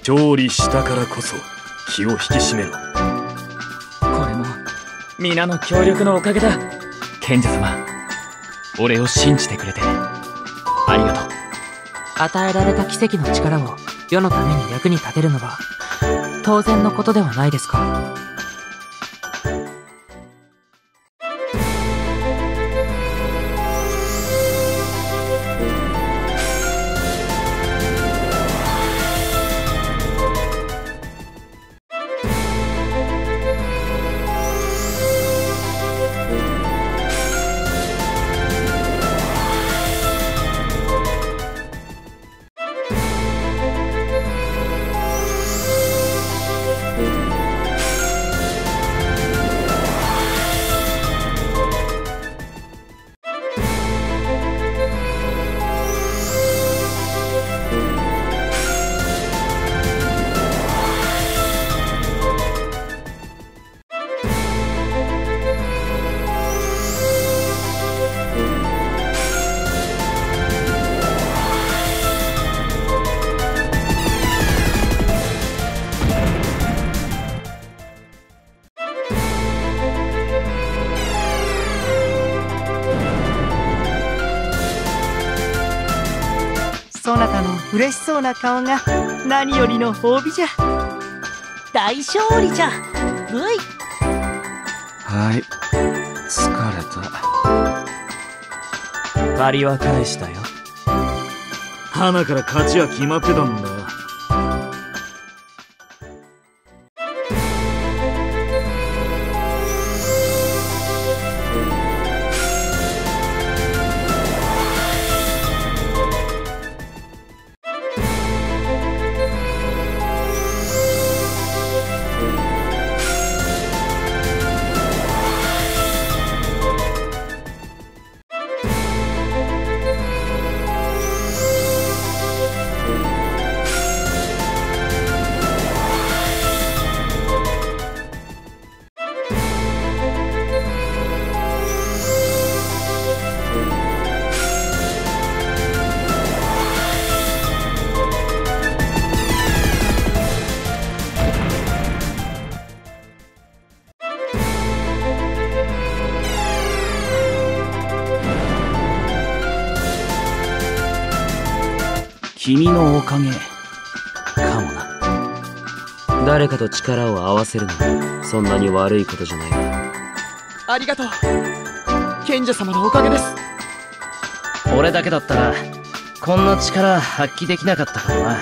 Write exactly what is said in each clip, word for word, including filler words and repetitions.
勝利したからこそ気を引き締めろ。 これも皆の協力のおかげだ。賢者様、俺を信じてくれてありがとう。 与えられた奇跡の力を世のために役に立てるのは当然のことではないですか。 そなたの嬉しそうな顔が何よりの褒美じゃ。大勝利じゃ。ブイ。 はい、疲れた。 借りは返したよ。 花から勝ちは決まってたんだ。 君のおかげかもな。 誰かと力を合わせるのもそんなに悪いことじゃないが。 ありがとう。賢者様のおかげです。 俺だけだったらこんな力発揮できなかったからな。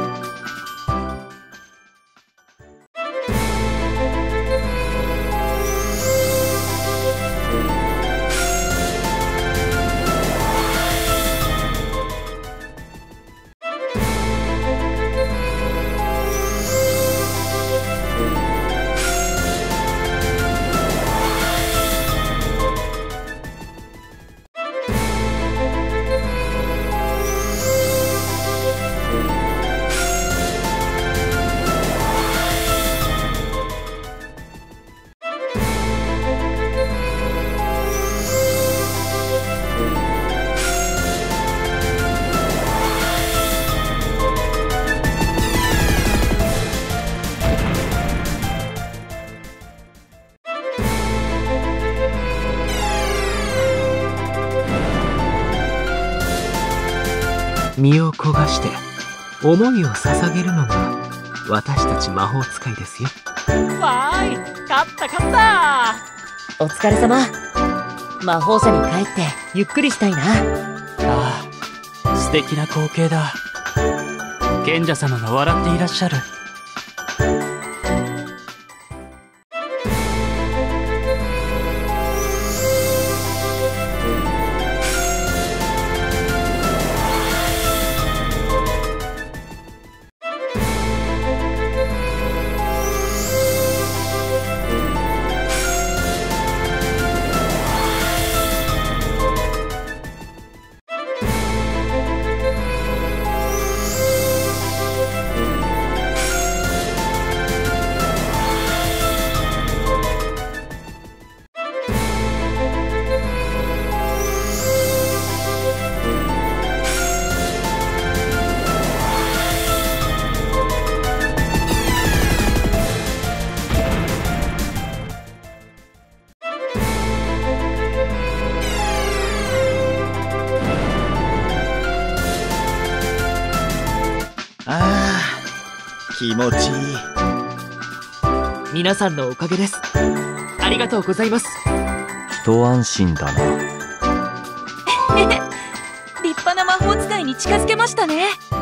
身を焦がして思いを捧げるのが私たち魔法使いですよ。 わーい、勝った勝った。 お疲れ様。魔法社に帰ってゆっくりしたいな。 ああ、素敵な光景だ。賢者様が笑っていらっしゃる。 気持ちいい。 皆さんのおかげです。ありがとうございます。 一安心だな。 立派な魔法使いに近づけましたね。